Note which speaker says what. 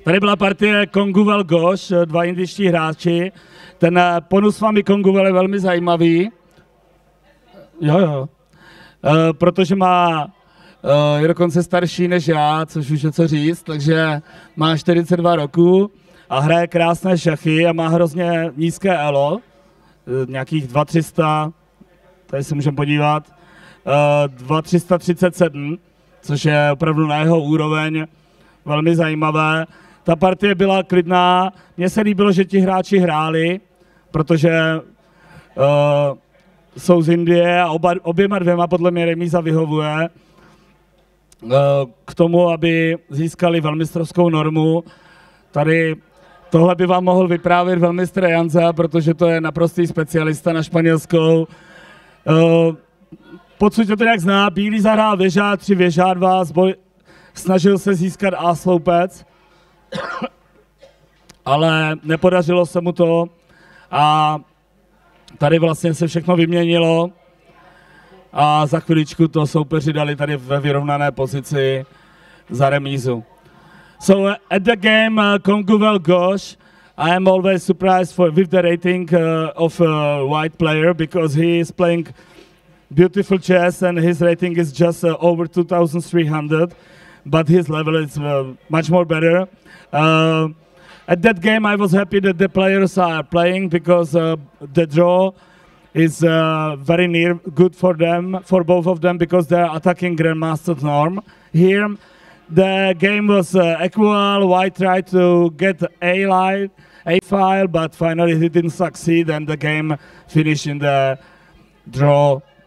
Speaker 1: Tady byla partie Konguvel Goš, dva indičtí hráči. Ten Ponu s vámi Konguvel je velmi zajímavý. Jo. Protože je dokonce starší než já, což už je co říct, takže má 42 roku a hraje krásné šachy a má hrozně nízké elo, nějakých 2300, tady se můžeme podívat, 2337, což je opravdu na jeho úroveň velmi zajímavé. Ta partie byla klidná, mně se líbilo, že ti hráči hráli, protože jsou z Indie a oběma dvěma podle mě remíza vyhovuje k tomu, aby získali velmistrovskou normu. Tady tohle by vám mohl vyprávět velmistr Janza, protože to je naprostý specialista na španělskou. Pocud to nějak zná, bílý zahrál věža 3, věža 2, snažil se získat A-sloupec, ale nepodařilo se mu to a tady vlastně se všechno vyměnilo a za chviličku to soupeři dali tady ve vyrovnané pozici za remízu. So at the game Konguvel Goš, I am always surprised with the rating of a white player because he is playing beautiful chess and his rating is just over 2300, but his level is much more better. At that game I was happy that the players are playing because the draw is very near good for them, for both of them, because they're attacking Grandmaster's norm. Here the game was equal. White tried to get A file, but finally he didn't succeed and the game finished in the draw.